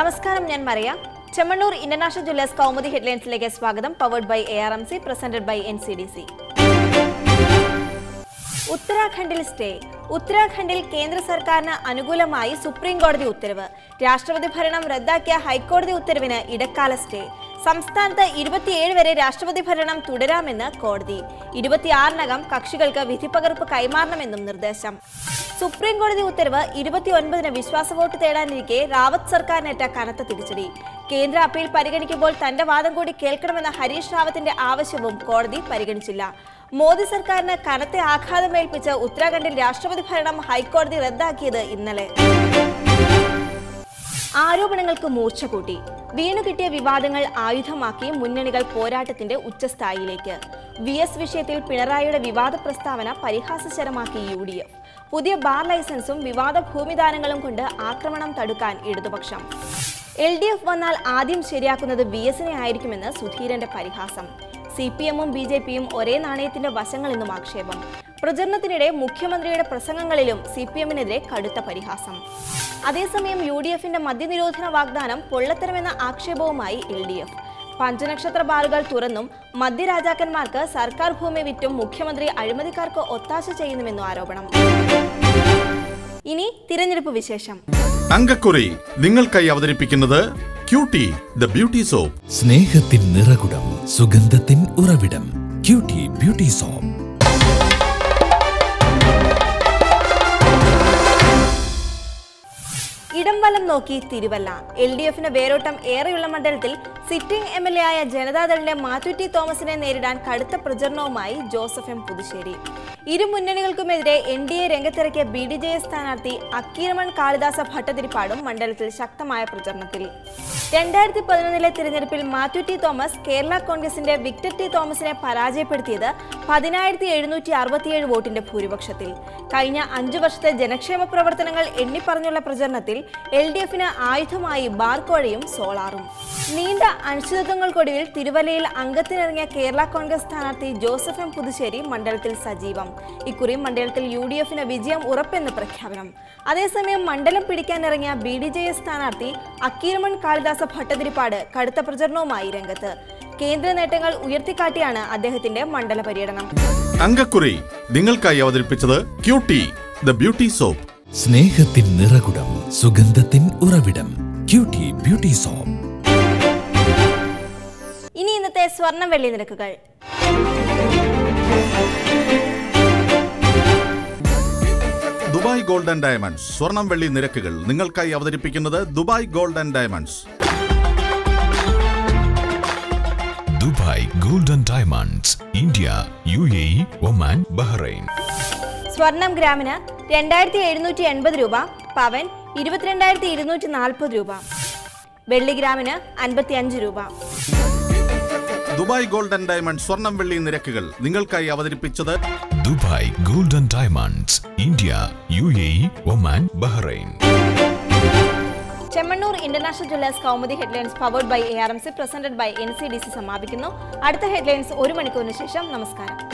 നമസ്കാരം, ഞാൻ Mariya. Chemmanur international jewellers Kaumudi ഹെഡ്ലൈൻസിലേക്ക് സ്വാഗതം. Powered by ARMC, presented by NCDC. ഉത്തരാഖണ്ഡിൽ സ്റ്റേ. ഉത്തരാഖണ്ഡിൽ കേന്ദ്ര സർക്കാരിന് അനുകൂലമായി സുപ്രീം കോടതി ഉത്തരവ്. രാഷ്ട്രപതി ഭരണം റദ്ദാക്കിയ ഹൈക്കോടതി ഉത്തരവിന് ഇടക്കാല സ്റ്റേ. സംസ്ഥാനത്ത് 27 വരെ രാഷ്ട്രപതി ഭരണം തുടരാമെന്ന് കോടതി. 26-നകം കക്ഷികൾക്ക് വിധിപ്പകർപ്പ് കൈമാറണമെന്നും നിർദ്ദേശം. സുപ്രീം കോടതി ഉത്തരവ് 29-ന് വിശ്വാസ വോട്ട് തേടാനിരിക്കെ റാവത്ത് സർക്കാരിനേറ്റ കനത്ത തിരിച്ചടി. കേന്ദ്ര അപ്പീൽ പരിഗണിക്കുമ്പോൾ തന്റെ വാദം കൂടി കേൾക്കണമെന്ന ഹരീഷ് റാവത്തിന്റെ ആവശ്യവും കോടതി പരിഗണിച്ചില്ല. മോദി സർക്കാരിന് കനത്ത ആഘാതമേൽപ്പിച്ച് ഉത്തരാഖണ്ഡിൽ രാഷ്ട്രപതി ഭരണം ഹൈക്കോടതി റദ്ദാക്കിയത് ഇന്നലെ. ആരോപണങ്ങൾക്ക് മൂർച്ച കൂട്ടി. വീണുകിട്ടിയ വിവാദങ്ങൾ ആയുധമാക്കി മുന്നണികൾ പോരാട്ടത്തിന്റെ ഉച്ചസ്ഥായിയിലേക്ക്. VS വിഷയത്തിൽ പിണറായിയുടെ വിവാദ പ്രസ്താവന പരിഹാസശരമാക്കി UDF. പുതിയ ബാർ ലൈസൻസും വിവാദ ഭൂമിദാനങ്ങളും കൊണ്ട് ആക്രമണം തടുക്കാൻ ഇടതുപക്ഷം. LDF വന്നാൽ ആദ്യം ശരിയാക്കുന്നത് VS-നെ ആയിരിക്കുമെന്ന് സുധീരന്റെ പരിഹാസം. CPM-ഉം BJP-യും ഒരേ നാണയത്തിന്റെ വശങ്ങളെന്നും ആക്ഷേപം. പ്രചരണത്തിനിടെ മുഖ്യമന്ത്രിയുടെ പ്രസംഗങ്ങളിലും CPM-നെതിരെ കടുത്ത പരിഹാസം. അതേസമയം UDF-ന്റെ മദ്യനിരോധന വാഗ്ദാനം പൊള്ളത്തരമെന്ന ആക്ഷേപവുമായി LDF. പഞ്ചനക്ഷത്ര ബാറുകൾ തുറന്നും മദ്യരാജാക്കന്മാർക്ക് സർക്കാർ ഭൂമി വിറ്റും മുഖ്യമന്ത്രി അഴിമതിക്കാർക്ക് ഒത്താശ ചെയ്യുന്നുവെന്നും ആരോപണം. ഇനി തിരഞ്ഞെടുപ്പ് വിശേഷം. അങ്കക്കുറി നിങ്ങൾക്കായി അവതരിപ്പിക്കുന്നത് ക്യൂട്ടി ദ ബ്യൂട്ടി സോപ്പ്. സ്നേഹത്തിൻ നിറകുടം, സുഗന്ധത്തിൻ ഉറവിടം, ക്യൂട്ടി ബ്യൂട്ടി സോപ്പ്. ഇടം വലം നോക്കി തിരുവല്ല. LDF-ന് വേരോട്ടം ഏറെയുള്ള മണ്ഡലത്തിൽ സിറ്റിംഗ് MLA ആയ ജനതാദളിന്റെ മാത്യു ടി തോമസിനെ നേരിടാൻ കടുത്ത പ്രചരണവുമായി ജോസഫ് M പുതുശ്ശേരി. ഇരു മുന്നണികൾക്കുമെതിരെ NDA രംഗത്തിറക്കിയ BDJS സ്ഥാനാർത്ഥി അക്കീരമൺ കാളിദാസ ഭട്ടതിരിപ്പാടും മണ്ഡലത്തിൽ ശക്തമായ പ്രചരണത്തിൽ. 2011-ലെ തിരഞ്ഞെടുപ്പിൽ മാത്യു ടി തോമസ് കേരള കോൺഗ്രസിന്റെ വിക്ടർ ടി തോമസിനെ പരാജയപ്പെടുത്തിയത് 10,767 വോട്ടിന്റെ ഭൂരിപക്ഷത്തിൽ. കഴിഞ്ഞ 5 വർഷത്തെ ജനക്ഷേമ പ്രവർത്തനങ്ങൾ എണ്ണിപ്പറഞ്ഞുള്ള പ്രചരണത്തിൽ LDF-ന് ആയുധമായി ബാർക്കോഴയും സോളാറും. നീണ്ട അനിശ്ചിതത്വങ്ങൾക്കൊടുവിൽ തിരുവല്ലയിൽ അംഗത്തിനിറങ്ങിയ കേരള കോൺഗ്രസ് സ്ഥാനാർത്ഥി ജോസഫ് M പുതുശ്ശേരി മണ്ഡലത്തിൽ സജീവം. ഇക്കുറി മണ്ഡലത്തിൽ UDF-ന് വിജയം ഉറപ്പെന്ന് പ്രഖ്യാപനം. അതേസമയം മണ്ഡലം പിടിക്കാനിറങ്ങിയ BDJS സ്ഥാനാർത്ഥി അക്കീരമൺ കാളിദാസ ഭട്ടതിരിപ്പാട് കടുത്ത പ്രചരണവുമായി രംഗത്ത്. കേന്ദ്ര നേട്ടങ്ങൾ ഉയർത്തിക്കാട്ടിയാണ് അദ്ദേഹത്തിന്റെ മണ്ഡല പര്യടനം. അങ്കക്കുറി നിങ്ങൾക്കായി അവതരിപ്പിച്ചത് ക്യൂട്ടി ദ ബ്യൂട്ടി സോപ്പ്. സ്നേഹത്തിൻ നിറകുടം, സുഗന്ധത്തിൻ ഉറവിടം, ക്യൂട്ടി ബ്യൂട്ടി സോപ്പ്. ഇനി ഇന്നത്തെ സ്വർണം വെള്ളി നിരക്കുകൾ. ദുബായ് ഗോൾഡ് ആൻഡ് ഡയമണ്ട്സ് സ്വർണം വെള്ളി നിരക്കുകൾ നിങ്ങൾക്കായി അവതരിപ്പിക്കുന്നത് Dubai gold and diamonds. Dubai gold and diamonds, India, UAE, Oman, Bahrain. സ്വർണം ഗ്രാമിന് 2,780 രൂപ, പവൻ 22,240 രൂപ, വെള്ളി ഗ്രാമിന് 55 രൂപ. ദുബായ് ഗോൾഡ് ആൻഡ് ഡയമണ്ട്സ് സ്വർണം വെള്ളി നിരക്കുകൾ നിങ്ങൾക്കായി അവതരിപ്പിച്ചത് Dubai gold and diamonds, India, UAE, Oman, Bahrain. Chemmanur international jewellers Kaumudi headlines powered by ARMC, presented by NCDC സമാപിക്കുന്നു. അടുത്ത ഹെഡ്ലൈൻസ് 1 മണിക്കൂറിന് ശേഷം. നമസ്കാരം.